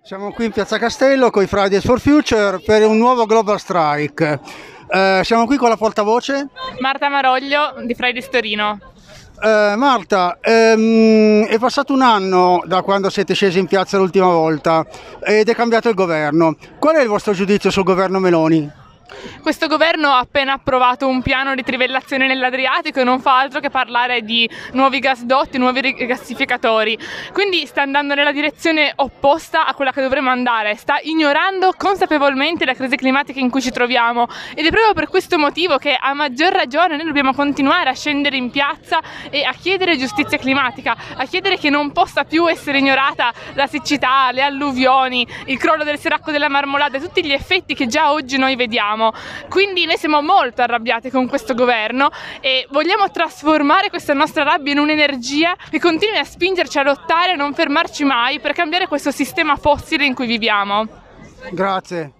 Siamo qui in Piazza Castello con i Fridays for Future per un nuovo Global Strike. Siamo qui con la portavoce Marta Maroglio di Fridays Torino. Marta, è passato un anno da quando siete scesi in piazza l'ultima volta ed è cambiato il governo. Qual è il vostro giudizio sul governo Meloni? Questo governo ha appena approvato un piano di trivellazione nell'Adriatico e non fa altro che parlare di nuovi gasdotti, nuovi rigassificatori. Quindi sta andando nella direzione opposta a quella che dovremmo andare, sta ignorando consapevolmente la crisi climatica in cui ci troviamo ed è proprio per questo motivo che a maggior ragione noi dobbiamo continuare a scendere in piazza e a chiedere giustizia climatica, a chiedere che non possa più essere ignorata la siccità, le alluvioni, il crollo del Seracco della Marmolada e tutti gli effetti che già oggi noi vediamo. Quindi noi siamo molto arrabbiati con questo governo e vogliamo trasformare questa nostra rabbia in un'energia che continui a spingerci a lottare e a non fermarci mai per cambiare questo sistema fossile in cui viviamo. Grazie.